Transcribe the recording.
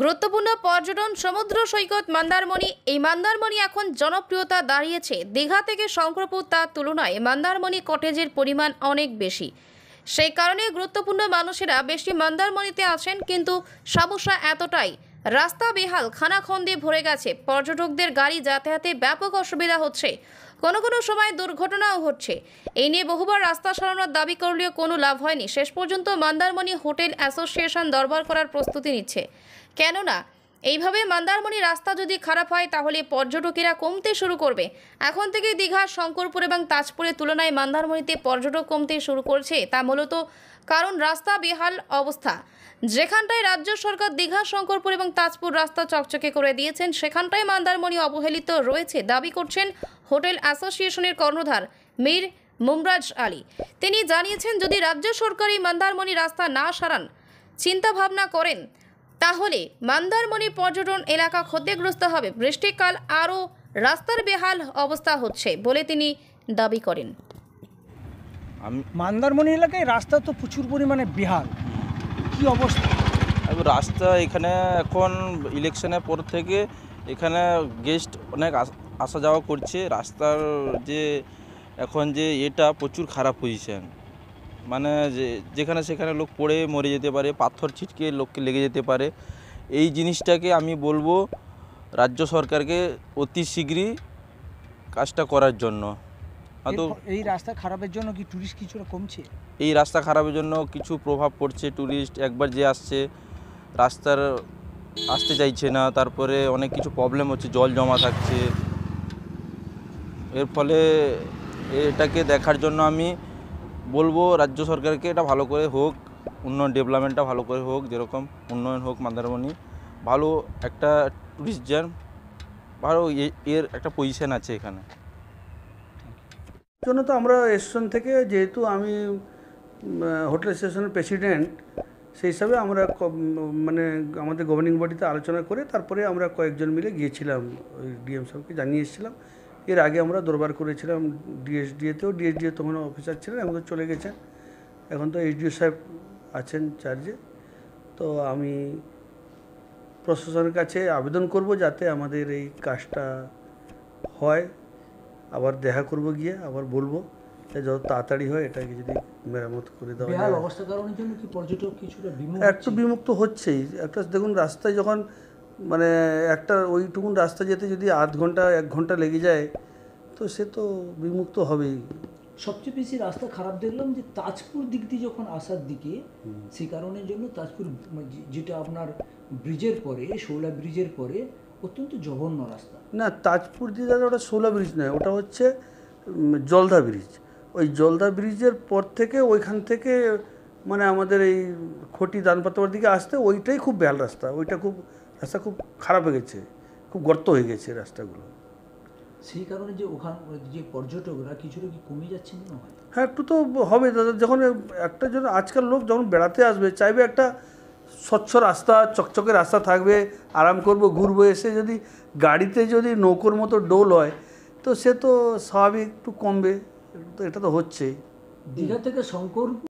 গুরুত্বপূর্ণ পর্যটন সমুদ্র সৈকত মন্দারমণি। এই মন্দারমণি এখন জনপ্রিয়তা দাঁড়িয়েছে। দীঘা থেকে শঙ্করপুর, তার তুলনায় মন্দারমণি কটেজের পরিমাণ অনেক বেশি। সেই কারণে গুরুত্বপূর্ণ মানুষেরা বেশি মন্দারমণিতে আছেন, কিন্তু সমস্যা এতটাই, রাস্তা বেহাল, খানাখন্দে ভরে গেছে, পর্যটকদের গাড়ি যাতায়াতে ব্যাপক অসুবিধা হচ্ছে, কোনো কোনো সময় দুর্ঘটনাও ঘটছে। এই নিয়ে বহুবার রাস্তা সরানোর দাবি করলেও কোনো লাভ হয়নি। শেষ পর্যন্ত মন্দারমণি হোটেল অ্যাসোসিয়েশন দরবার করার প্রস্তুতি নিচ্ছে। কেননা এইভাবে মন্দারমণি রাস্তা যদি খারাপ হয় তাহলে পর্যটকেরা কমতে শুরু করবে। এখন থেকে দীঘা, শঙ্করপুর এবং তাজপুরের তুলনায় মন্দারমণিতে পর্যটক কমতে শুরু করছে। তা মূলত কারণ রাস্তা বেহাল অবস্থা। যেখানটায় রাজ্য সরকার দীঘা, শঙ্করপুর এবং তাজপুর রাস্তা চকচকে করে দিয়েছেন, সেখানটায় মন্দারমণি অবহেলিত রয়েছে দাবি করছেন হোটেল অ্যাসোসিয়েশনের কর্ণধার মীর মুমরাজ আলী। তিনি জানিয়েছেন, যদি রাজ্য সরকার এই মন্দারমণি রাস্তা না সারান চিন্তা ভাবনা করেন তাহলে মন্দারমণি পর্যটন এলাকা ক্ষতিগ্রস্ত হবে। বৃষ্টিকাল আরও রাস্তার বেহাল অবস্থা হচ্ছে বলে তিনি দাবি করেন। মন্দারমণি এলাকায় রাস্তা তো প্রচুর পরিমাণে বেহাল, কি অবস্থা? রাস্তা এখানে এখন ইলেকশনের পর থেকে এখানে গেস্ট অনেক আসা যাওয়া করছে। রাস্তার যে এখন যে এটা প্রচুর খারাপ পজিশন, মানে যেখানে সেখানে লোক পড়ে মরে যেতে পারে, পাথর ছিটকে লোককে লেগে যেতে পারে। এই জিনিসটাকে আমি বলবো রাজ্য সরকারকে অতি শীঘ্রই কাজটা করার জন্য। এই রাস্তা খারাপের জন্য কি টুরিস্ট কিছুটা কমছে? এই রাস্তা খারাপের জন্য কিছু প্রভাব পড়ছে। টুরিস্ট একবার যে আসছে রাস্তার আসতে চাইছে না, তারপরে অনেক কিছু প্রবলেম হচ্ছে, জল জমা থাকছে। এর ফলে এটাকে দেখার জন্য আমি বলবো রাজ্য সরকারকে এটা ভালো করে হোক, উন্নয়ন ডেভেলপমেন্টটা ভালো করে হোক, যেরকম উন্নয়ন হোক মন্দারমণি, ভালো একটা টুরিস্ট যান, ভালো এর একটা পজিশন আছে এখানে। জন্য তো আমরা স্টেশন থেকে, যেহেতু আমি হোটেল অ্যাসোসিয়েশনের প্রেসিডেন্ট, সেই হিসাবে আমরা মানে আমাদের গভর্নিং বডিতে আলোচনা করে তারপরে আমরা কয়েকজন মিলে গিয়েছিলাম, ওই ডিএম সাহেবকে জানিয়ে এসেছিলাম। এর আগে আমরা দরবার করেছিলাম ডিএসডিএতেও। ডিএসডিএ তখন অফিসার ছিলেন, এখন তো চলে গেছেন, এখন তো এইচডিও সাহেব আছেন চার্জে। তো আমি প্রশাসনের কাছে আবেদন করব যাতে আমাদের এই কাজটা হয়। আবার দেখা করব, গিয়ে আবার বলবো যত তাড়াতাড়ি হয় এটাকে যদি মেরামত করে দেওয়া যায়। অবস্থা কারণের জন্য কি পর্যটক কিছুটা একটু বিমুক্ত হচ্ছেই। একটা দেখুন, রাস্তায় যখন মানে একটা ওইটুকুন রাস্তা যেতে যদি আধ ঘন্টা 1 ঘন্টা লেগে যায়, তো সে তো বিমুক্ত হবেই। সবচেয়ে বেশি রাস্তা খারাপ দেখলাম যে তাজপুর দিক দিয়ে যখন আসার দিকে, সেই কারণের জন্য তাজপুর যেটা আপনার ব্রিজের পরে, শৌলা ব্রিজের পরে অত্যন্ত জঘন্য রাস্তা। না, তাজপুর দিয়ে দাদা ওটা শৌলা ব্রিজ নয়, ওটা হচ্ছে জলদা ব্রিজ। ওই জলদা ব্রিজের পর থেকে ওইখান থেকে মানে আমাদের এই খটি দানপাতার দিকে আসতে ওইটাই খুব বেহাল রাস্তা। ওইটা খুব রাস্তা খুব খারাপ হয়ে গেছে, খুব গর্ত হয়ে গেছে রাস্তাগুলো। সেই কারণে যে ওখান যে পর্যটকরা কিছুটা কি কমে যাচ্ছে মনে হয়? হ্যাঁ, একটু তো হবে দাদা। যখন একটা জন্য আজকাল লোক যখন বেড়াতে আসবে চাইবে একটা স্বচ্ছ রাস্তা, চকচকে রাস্তা থাকবে, আরাম করবো, ঘুরবো। এসে যদি গাড়িতে যদি নৌকোর মতো ডোল হয় তো সে তো স্বাভাবিক একটু কমবে। তো এটা তো হচ্ছেই। দীঘা থেকে শঙ্কর